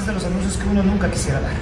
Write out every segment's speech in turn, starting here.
es de los anuncios que uno nunca quisiera dar.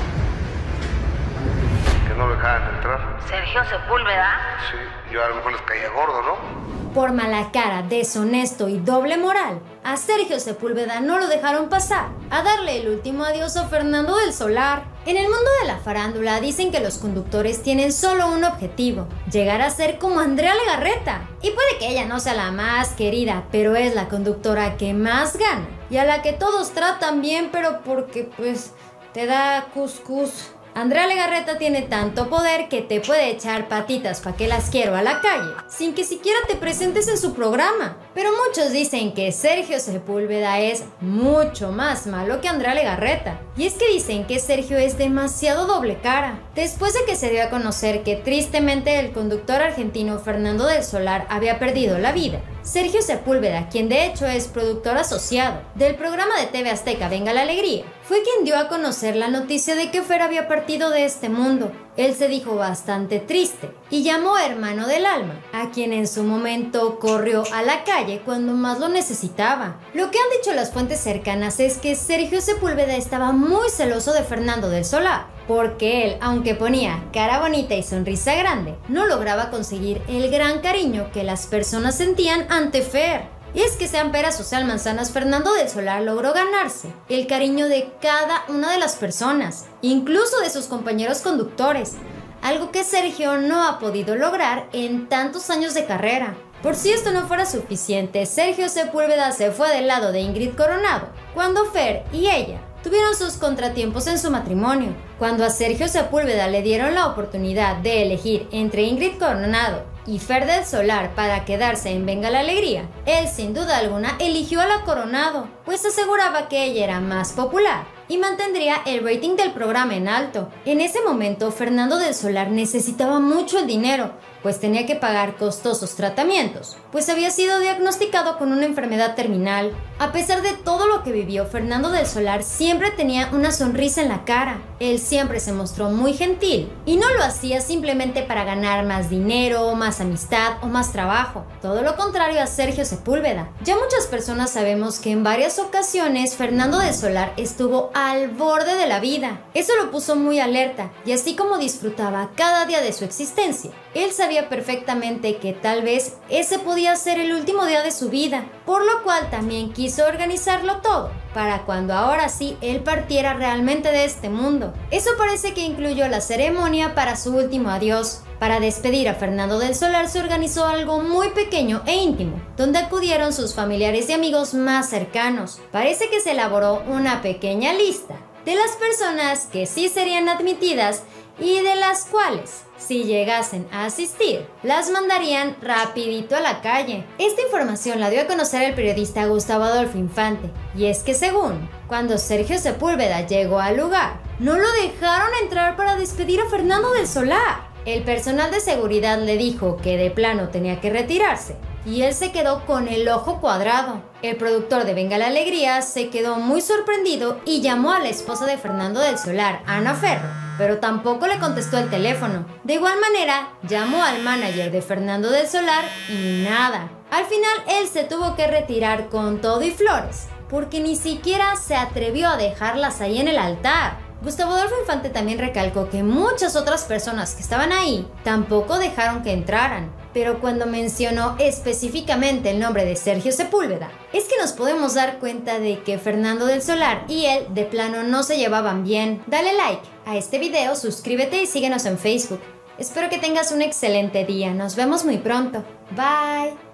Que no lo dejaran entrar. Sergio Sepúlveda. Sí, yo a lo mejor les caía gordo, ¿no? Por mala cara, deshonesto y doble moral, a Sergio Sepúlveda no lo dejaron pasar a darle el último adiós a Fernando del Solar. En el mundo de la farándula dicen que los conductores tienen solo un objetivo: llegar a ser como Andrea Legarreta. Y puede que ella no sea la más querida, pero es la conductora que más gana y a la que todos tratan bien, pero porque pues te da cuscús. Andrea Legarreta tiene tanto poder que te puede echar patitas pa' que las quiero a la calle, sin que siquiera te presentes en su programa. Pero muchos dicen que Sergio Sepúlveda es mucho más malo que Andrea Legarreta. Y es que dicen que Sergio es demasiado doble cara. Después de que se dio a conocer que tristemente el conductor argentino Fernando del Solar había perdido la vida, Sergio Sepúlveda, quien de hecho es productor asociado del programa de TV Azteca Venga la Alegría, fue quien dio a conocer la noticia de que Fer había partido de este mundo. Él se dijo bastante triste y llamó hermano del alma, a quien en su momento corrió a la calle cuando más lo necesitaba. Lo que han dicho las fuentes cercanas es que Sergio Sepúlveda estaba muy celoso de Fernando del Solar, porque él, aunque ponía cara bonita y sonrisa grande, no lograba conseguir el gran cariño que las personas sentían ante Fer. Y es que sean peras o sean manzanas, Fernando del Solar logró ganarse el cariño de cada una de las personas, incluso de sus compañeros conductores, algo que Sergio no ha podido lograr en tantos años de carrera. Por si esto no fuera suficiente, Sergio Sepúlveda se fue del lado de Ingrid Coronado cuando Fer y ella tuvieron sus contratiempos en su matrimonio. Cuando a Sergio Sepúlveda le dieron la oportunidad de elegir entre Ingrid Coronado y Fer del Solar para quedarse en Venga la Alegría, él sin duda alguna eligió a la Coronado, pues aseguraba que ella era más popular y mantendría el rating del programa en alto. En ese momento, Fernando del Solar necesitaba mucho el dinero, pues tenía que pagar costosos tratamientos, pues había sido diagnosticado con una enfermedad terminal. A pesar de todo lo que vivió, Fernando del Solar siempre tenía una sonrisa en la cara. Él siempre se mostró muy gentil y no lo hacía simplemente para ganar más dinero, más amistad o más trabajo. Todo lo contrario a Sergio Sepúlveda. Ya muchas personas sabemos que en varias ocasiones Fernando del Solar estuvo al borde de la vida. Eso lo puso muy alerta y así como disfrutaba cada día de su existencia, él sabía perfectamente que tal vez ese podía ser el último día de su vida, por lo cual también quiso organizarlo todo para cuando ahora sí él partiera realmente de este mundo. Eso parece que incluyó la ceremonia para su último adiós. Para despedir a Fernando del Solar se organizó algo muy pequeño e íntimo, donde acudieron sus familiares y amigos más cercanos. Parece que se elaboró una pequeña lista de las personas que sí serían admitidas y de las cuales, si llegasen a asistir, las mandarían rapidito a la calle. Esta información la dio a conocer el periodista Gustavo Adolfo Infante, y es que según, cuando Sergio Sepúlveda llegó al lugar, no lo dejaron entrar para despedir a Fernando del Solar. El personal de seguridad le dijo que de plano tenía que retirarse, y él se quedó con el ojo cuadrado. El productor de Venga la Alegría se quedó muy sorprendido y llamó a la esposa de Fernando del Solar, Ana Ferro, pero tampoco le contestó el teléfono. De igual manera, llamó al manager de Fernando del Solar y nada. Al final, él se tuvo que retirar con todo y flores, porque ni siquiera se atrevió a dejarlas ahí en el altar. Gustavo Adolfo Infante también recalcó que muchas otras personas que estaban ahí tampoco dejaron que entraran, pero cuando mencionó específicamente el nombre de Sergio Sepúlveda, es que nos podemos dar cuenta de que Fernando del Solar y él de plano no se llevaban bien. Dale like a este video, suscríbete y síguenos en Facebook. Espero que tengas un excelente día, nos vemos muy pronto. Bye.